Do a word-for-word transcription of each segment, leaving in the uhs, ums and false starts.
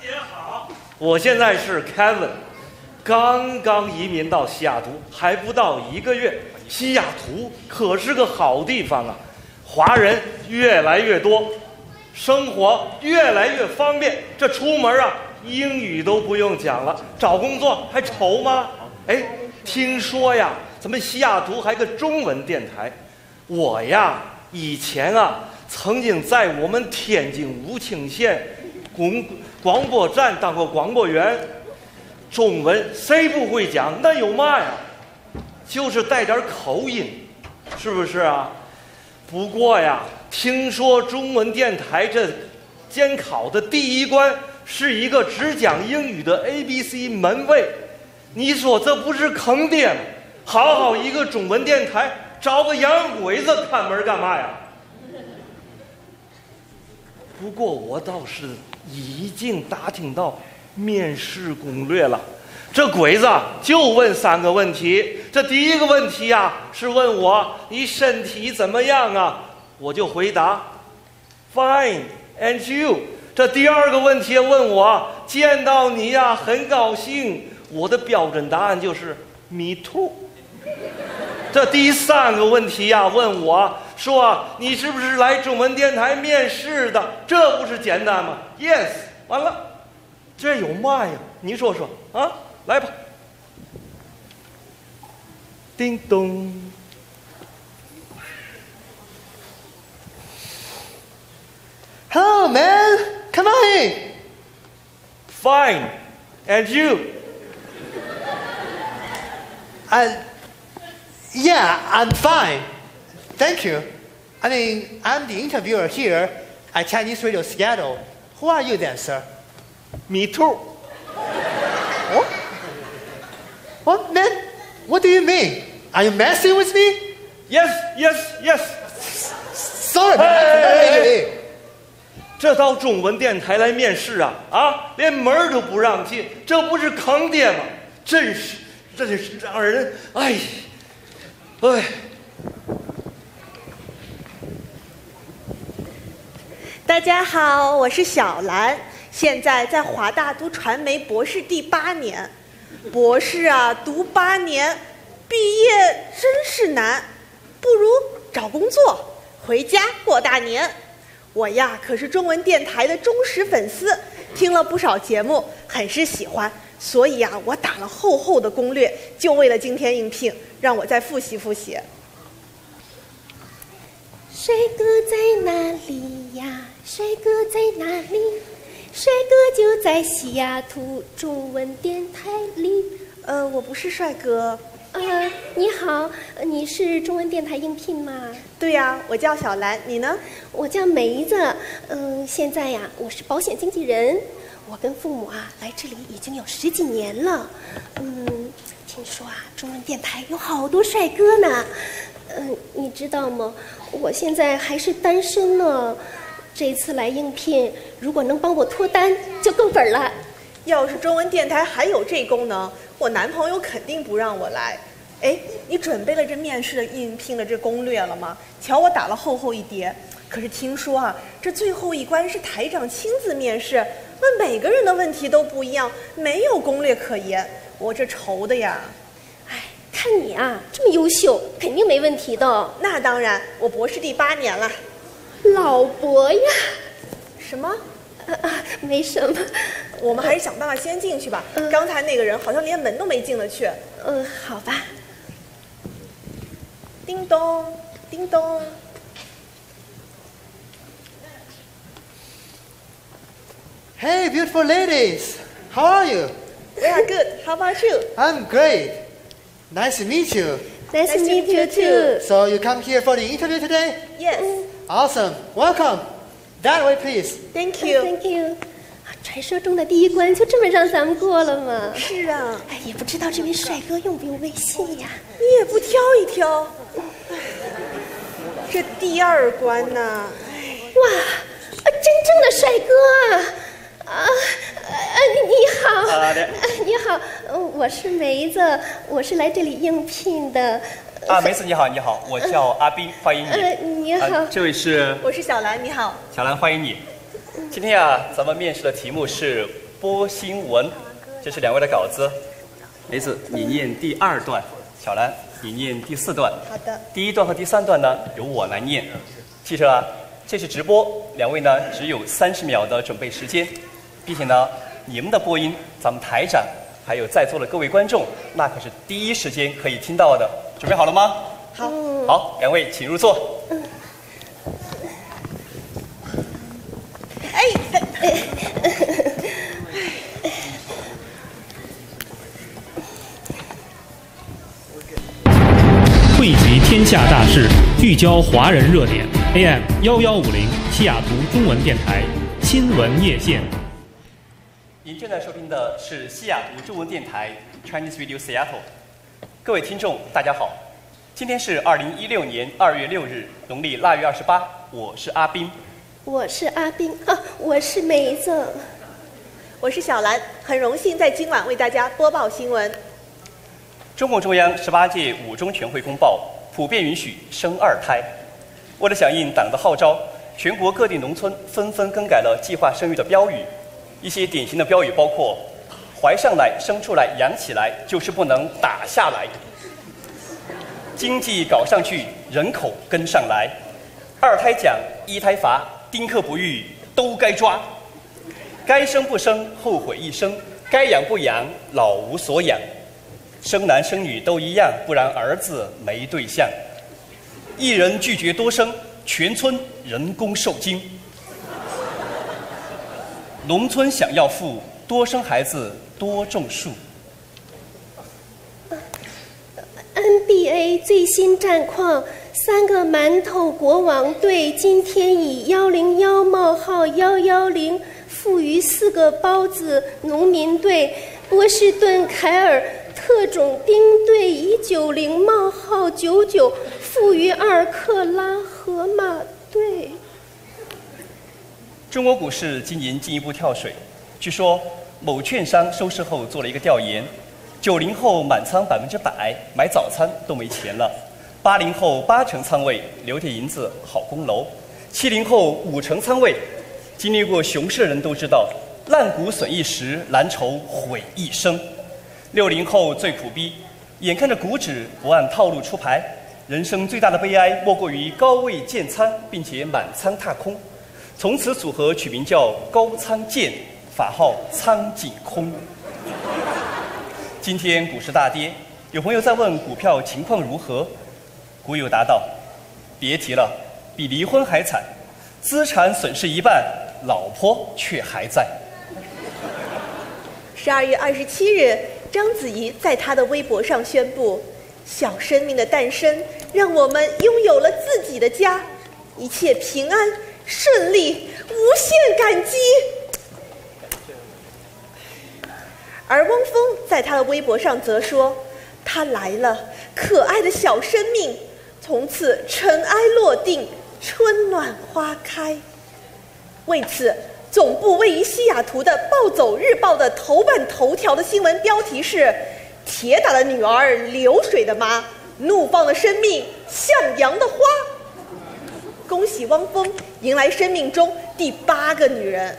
姐好，我现在是 Kevin， 刚刚移民到西雅图，还不到一个月。西雅图可是个好地方啊，华人越来越多，生活越来越方便。这出门啊，英语都不用讲了，找工作还愁吗？哎，听说呀，咱们西雅图还个中文电台。我呀，以前啊，曾经在我们天津武清县广广播站当过广播员。中文谁不会讲？那有嘛呀？就是带点口音，是不是啊？不过呀，听说中文电台这监考的第一关是一个只讲英语的 A B C 门卫，你说这不是坑爹吗？好好一个中文电台，找个洋鬼子看门干嘛呀？不过我倒是已经打听到面试攻略了。这鬼子就问三个问题，这第一个问题啊是问我你身体怎么样啊，我就回答 Fine and you。这第二个问题问我见到你呀、啊、很高兴，我的标准答案就是 Me too。这第三个问题呀、啊、问我说你是不是来中文电台面试的，这不是简单吗？ Yes。 完了，这有嘛呀？你说说啊，来吧。叮咚。 Hello, man. Come on in. Fine. And you? Uh, yeah, I'm fine. Thank you. I mean, I'm the interviewer here at Chinese Radio Seattle. Who are you then, sir? Me too. What? What, man? What do you mean? Are you messing with me? Yes, yes, yes. Sorry, man. Hey, 这到中文电台来面试啊啊，连门都不让进，这不是坑爹吗？真是，真是让人哎，哎。 大家好，我是小兰，现在在华大读传媒博士第八年。博士啊，读八年，毕业真是难，不如找工作，回家过大年。我呀，可是中文电台的忠实粉丝，听了不少节目，很是喜欢，所以啊，我打了厚厚的攻略，就为了今天应聘，让我再复习复习。 帅哥在哪里呀？帅哥在哪里？帅哥就在西雅图中文电台里。 呃，我不是帅哥。 呃，你好，你是中文电台应聘吗？ 对呀，我叫小兰，你呢？ 我叫梅子。嗯、呃，现在呀，我是保险经纪人。我跟父母啊来这里已经有十几年了。嗯，听说啊，中文电台有好多帅哥呢。嗯、呃，你知道吗？我现在还是单身呢。这次来应聘，如果能帮我脱单，就够本了。 要是中文电台还有这功能，我男朋友肯定不让我来。哎，你准备了这面试的应聘的这攻略了吗？瞧我打了厚厚一叠。可是听说啊，这最后一关是台长亲自面试，问每个人的问题都不一样，没有攻略可言。我这愁的呀。 哎，看你啊，这么优秀，肯定没问题的。 那当然，我博士第八年了。 老伯呀。 什么？ 啊啊，没什么。 我们还是想办法先进去吧。 嗯、 刚才那个人好像连门都没进得去。 嗯，好吧。 叮咚，叮咚。 Hey, beautiful ladies. How are you? We are good. How about you? I'm great. Nice to meet you. Nice, nice to meet you too. So you come here for the interview today? Yes. Awesome. Welcome. That way, please. Thank you. Thank you. 传说中的第一关就这么让咱们过了吗？ 是啊。 哎，也不知道这位帅哥用不用微信呀？ 你也不挑一挑。这第二关呢？ 哇，真正的帅哥啊！啊，呃，你好， 啊， 你好，我是梅子，我是来这里应聘的。 啊，梅子你好，你好，我叫阿斌，欢迎你。 呃，你好、 啊，这位是？ 我是小兰，你好。 小兰，欢迎你。今天啊，咱们面试的题目是播新闻。这是两位的稿子，梅子你念第二段，小兰你念第四段。 好的。 第一段和第三段呢由我来念。记着啊，这是直播，两位呢只有三十秒的准备时间，并且呢你们的播音，咱们台长还有在座的各位观众，那可是第一时间可以听到的。准备好了吗？ 好。 好，两位请入座。 嗯。 哎。 汇集天下大事，聚焦华人热点。A M 幺幺五零西雅图中文电台新闻夜线。 您正在收听的是西雅图中文电台 Chinese Radio Seattle。各位听众，大家好，今天是二零一六年二月六日，农历腊月二十八。我是阿斌， 我是阿斌啊，我是梅子， 我是小兰，很荣幸在今晚为大家播报新闻。 中共中央十八届五中全会公报，普遍允许生二胎。为了响应党的号召，全国各地农村纷纷更改了计划生育的标语。一些典型的标语包括：怀上来、生出来、养起来，就是不能打下来；经济搞上去，人口跟上来；二胎奖、一胎罚，丁克不育都该抓；该生不生，后悔一生；该养不养，老无所养。生男生女都一样，不然儿子没对象。一人拒绝多生，全村人工受精。农村想要富，多生孩子多种树。 N B A 最新战况：三个馒头国王队今天以幺零幺冒号幺幺零负于四个包子农民队，波士顿凯尔特种兵队以九零冒号九九负于二克拉荷马队。 中国股市今年进一步跳水，据说某券商收市后做了一个调研，九零后满仓百分之百，买早餐都没钱了；八零后八成仓位，留点银子好供楼；七零后五成仓位。经历过熊市的人都知道，烂股损一时，蓝筹毁一生。六零后最苦逼，眼看着股指不按套路出牌，人生最大的悲哀莫过于高位建仓，并且满仓踏空。从此组合取名叫高仓建，法号仓井空。今天股市大跌，有朋友在问股票情况如何，股友答道：别提了，比离婚还惨，资产损失一半，老婆却还在。 十二月二十七日，章子怡在她的微博上宣布，小生命的诞生让我们拥有了自己的家，一切平安顺利，无限感激。而汪峰在他的微博上则说，他来了，可爱的小生命从此尘埃落定，春暖花开。为此，总部位于西雅图的《暴走日报》的头版头条的新闻标题是：铁打的女儿，流水的妈，怒放的生命像阳的花。恭喜汪峰迎来生命中第八个女人。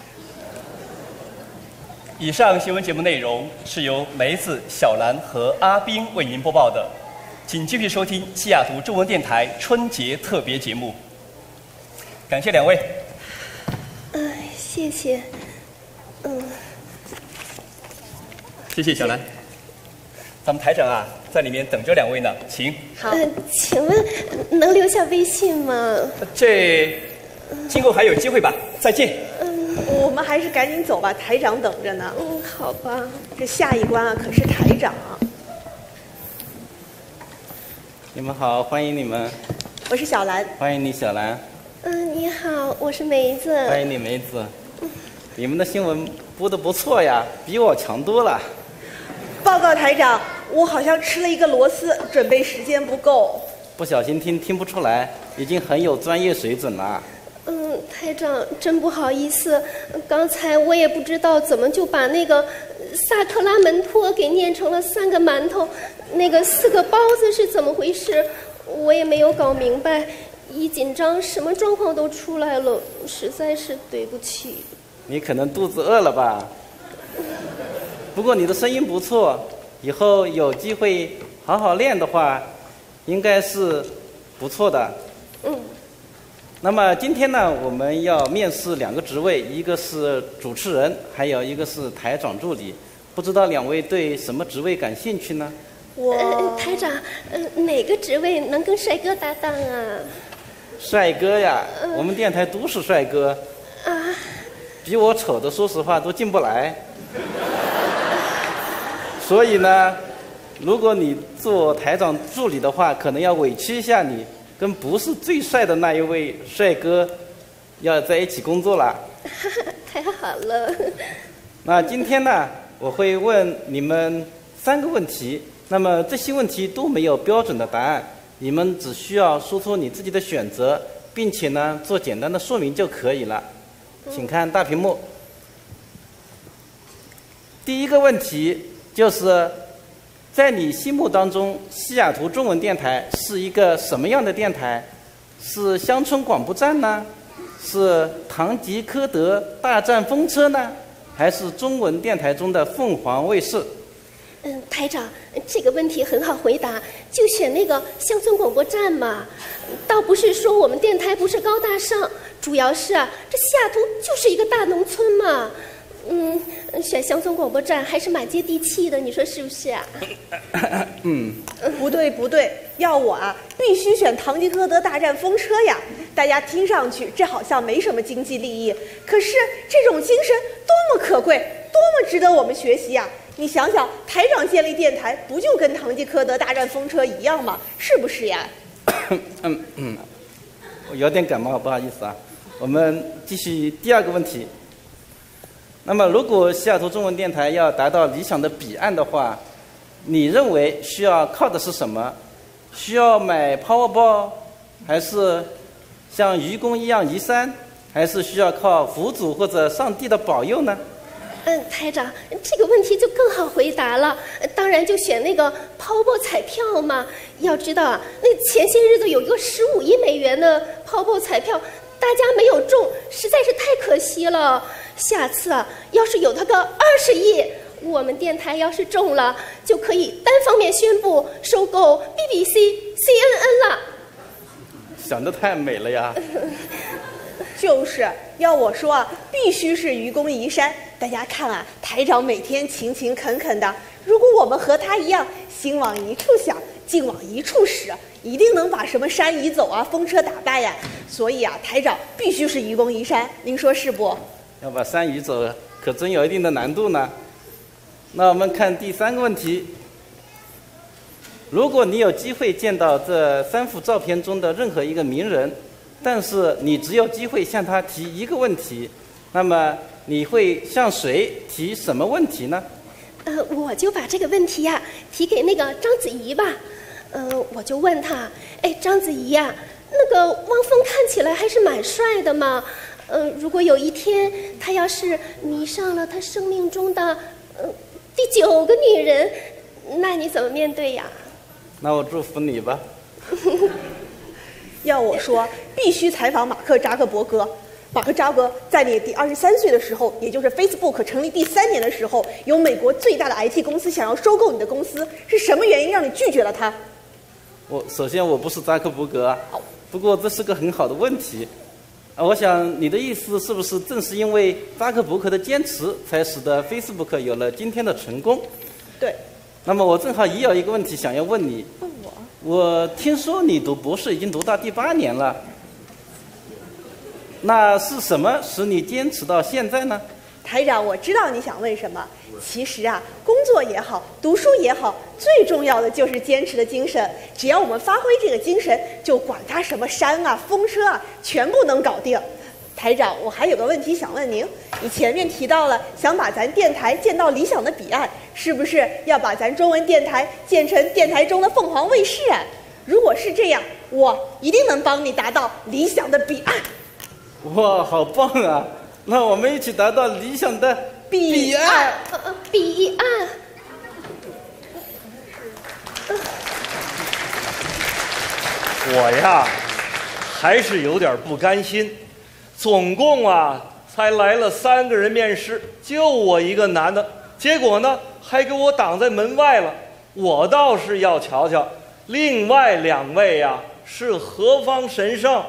以上新闻节目内容是由梅子、小兰和阿斌为您播报的，请继续收听西雅图中文电台春节特别节目。感谢两位。 哎，谢谢。嗯， 谢谢小兰。咱们台长啊，在里面等着两位呢，请。 好， 呃，请问能留下微信吗？ 这今后还有机会吧，再见。 嗯， 我们还是赶紧走吧，台长等着呢。 嗯，好吧。 这下一关啊，可是台长啊。 你们好，欢迎你们。 我是小兰。 欢迎你，小兰。 嗯，你好，我是梅子。 欢迎你，梅子。你们的新闻播得不错呀，比我强多了。 报告台长，我好像吃了一个螺丝，准备时间不够。 不小心听听不出来，已经很有专业水准了。 嗯，台长，真不好意思，刚才我也不知道怎么就把那个萨克拉门托给念成了三个馒头，那个四个包子是怎么回事，我也没有搞明白。一紧张，什么状况都出来了，实在是对不起。 你可能肚子饿了吧？ 不过你的声音不错，以后有机会好好练的话，应该是不错的。 嗯。 那么今天呢，我们要面试两个职位，一个是主持人，还有一个是台长助理。不知道两位对什么职位感兴趣呢？ 我、 呃、台长，呃，哪个职位能跟帅哥搭档啊？ 帅哥呀，呃、我们电台都是帅哥。 啊。 比我丑的，说实话都进不来。所以呢，如果你做台长助理的话，可能要委屈一下你，跟不是最帅的那一位帅哥要在一起工作了。 太好了。 那今天呢，我会问你们三个问题，那么这些问题都没有标准的答案，你们只需要说出你自己的选择，并且呢做简单的说明就可以了。请看大屏幕。第一个问题就是在你心目当中，西雅图中文电台是一个什么样的电台？是乡村广播站呢？是堂吉诃德大战风车呢？还是中文电台中的凤凰卫视？ 嗯，台长，这个问题很好回答，就选那个乡村广播站嘛。倒不是说我们电台不是高大上，主要是啊，这西雅图就是一个大农村嘛。嗯，选乡村广播站还是蛮接地气的，你说是不是啊？ 嗯， 不对不对，要我啊，必须选堂吉诃德大战风车呀！大家听上去这好像没什么经济利益，可是这种精神多么可贵，多么值得我们学习呀！你想想，台长建立电台，不就跟堂吉诃德大战风车一样吗？是不是呀？ 嗯嗯，我有点感冒，不好意思啊。我们继续第二个问题。那么，如果西雅图中文电台要达到理想的彼岸的话，你认为需要靠的是什么？需要买 Powerball， 还是像愚公一样移山，还是需要靠佛祖或者上帝的保佑呢？ 嗯，台长，这个问题就更好回答了。当然就选那个 Powerball 彩票嘛。要知道啊，那前些日子有一个十五亿美元的 Powerball 彩票，大家没有中，实在是太可惜了。下次啊，要是有它个二十亿，我们电台要是中了，就可以单方面宣布收购 B B C、C N N 了。 想得太美了呀！ 就是要我说啊，必须是愚公移山。大家看啊，台长每天勤勤恳恳的，如果我们和他一样，心往一处想，劲往一处使，一定能把什么山移走啊，风车打败呀。所以啊，台长必须是愚公移山，您说是不？ 要把山移走，可真有一定的难度呢。那我们看第三个问题：如果你有机会见到这三幅照片中的任何一个名人，但是你只有机会向他提一个问题，那么你会向谁提什么问题呢？ 呃，我就把这个问题呀、啊、提给那个章子怡吧。呃，我就问他，哎，章子怡呀、啊，那个汪峰看起来还是蛮帅的嘛。呃，如果有一天他要是迷上了他生命中的呃第九个女人，那你怎么面对呀？ 那我祝福你吧。 要我说，必须采访马克扎克伯格。马克扎克伯格在你第二十三岁的时候，也就是 Facebook 成立第三年的时候，有美国最大的 I T 公司想要收购你的公司，是什么原因让你拒绝了他？ 我首先我不是扎克伯格啊，不过这是个很好的问题。啊，我想你的意思是不是正是因为扎克伯格的坚持，才使得 Facebook 有了今天的成功？ 对。 那么我正好也有一个问题想要问你。 问我？ 我听说你读博士已经读到第八年了，那是什么使你坚持到现在呢？ 台长，我知道你想问什么。其实啊，工作也好，读书也好，最重要的就是坚持的精神。只要我们发挥这个精神，就管它什么山啊、风车啊，全部能搞定。台长，我还有个问题想问您。你前面提到了想把咱电台建到理想的彼岸，是不是要把咱中文电台建成电台中的凤凰卫视啊？如果是这样，我一定能帮你达到理想的彼岸。 哇，好棒啊！那我们一起达到理想的彼岸。 呃，彼岸。 我呀，还是有点不甘心。总共啊，才来了三个人面试，就我一个男的， 结果呢还给我挡在门外了。我倒是要瞧瞧，另外两位呀、啊、是何方神圣？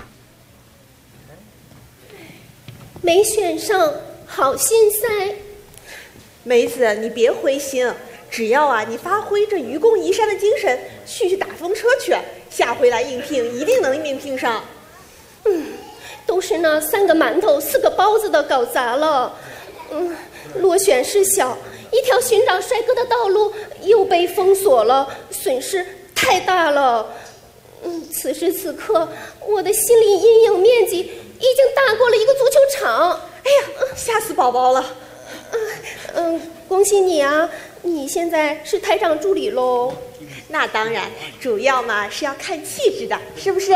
没选上，好心塞。 梅子，你别灰心，只要啊你发挥这愚公移山的精神，去去打风车去，下回来应聘一定能应聘上。 嗯，都是那三个馒头四个包子的搞砸了。嗯，落选事小，一条寻找帅哥的道路又被封锁了，损失太大了。嗯，此时此刻，我的心理阴影面积已经大过了一个足球场。 哎呀，吓死宝宝了！ 嗯嗯，恭喜你啊，你现在是台长助理喽。 那当然，主要嘛是要看气质的，是不是？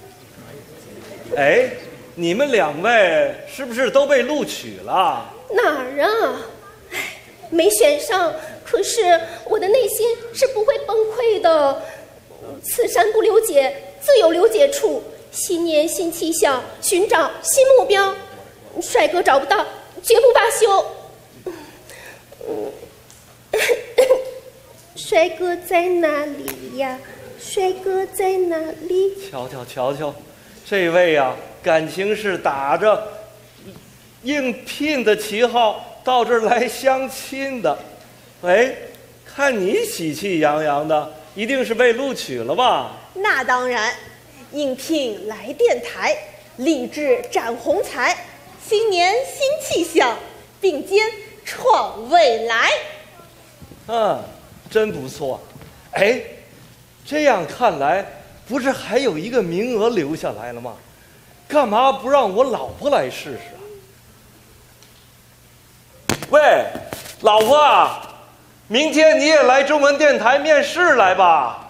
哎，你们两位是不是都被录取了？ 哪儿啊？唉，没选上，可是我的内心是不会崩溃的。此山不留姐，自有留姐处。新年新气象，寻找新目标。帅哥找不到，绝不罢休。嗯，帅哥在哪里呀？帅哥在哪里？ 瞧瞧瞧瞧，这位呀、啊，感情是打着应聘的旗号到这儿来相亲的。哎，看你喜气洋洋的，一定是被录取了吧？ 那当然，应聘来电台，立志展宏才，新年新气象，并肩创未来。 嗯，真不错。哎，这样看来，不是还有一个名额留下来了吗？干嘛不让我老婆来试试啊？喂，老婆啊，明天你也来中文电台面试来吧。